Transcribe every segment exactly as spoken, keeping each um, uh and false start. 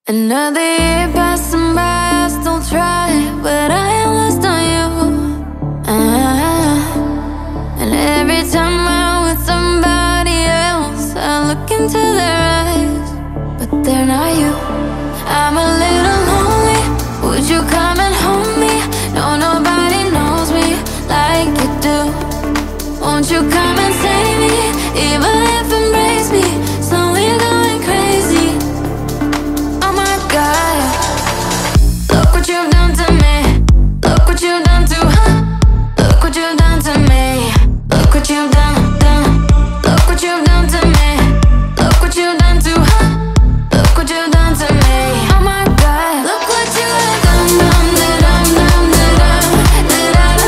Another year passing by, I still try, but I am lost on you. uh, And every time I'm with somebody else, I look into their eyes, but they're not you. I'm a little lonely, would you come and hold me? No, nobody knows me like you do. Won't you come and save me, even if it breaks me, slowly going crazy. Oh my God, look what you've done to me. Look what you've done to her. Look what you've done to me. Look what you've done, done. Look what you've done to me. Look what you've done to her. Look what you've done to me. Oh my God, look what you have done, done, done, done, done, done,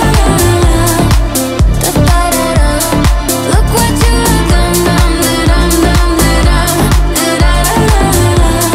done. Look what you have done, done, done, done, done, done.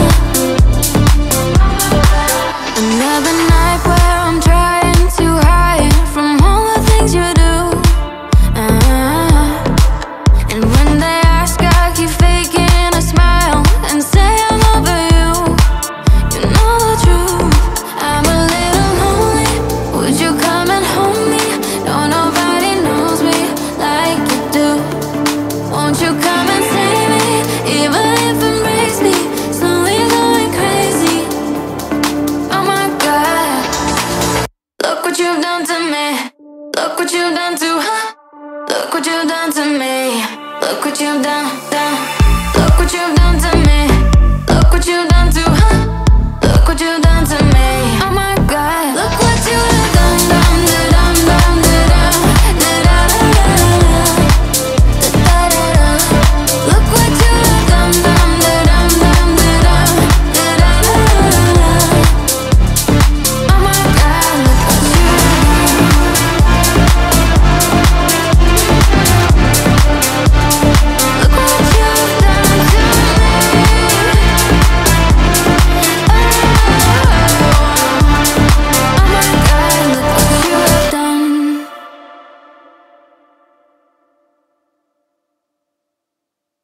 Another night where I'm trying to hide from all the things you do. uh, And when they ask, I keep faking a smile and say I'm over you. You know the truth, I'm a little lonely. Would you come and hold me? No, nobody knows me like you do. Won't you come and save me, even if it breaks me, slowly going crazy. Oh my God, look what you've done to me. Look what you've done to her. Look what you've done to me. Look what you've done.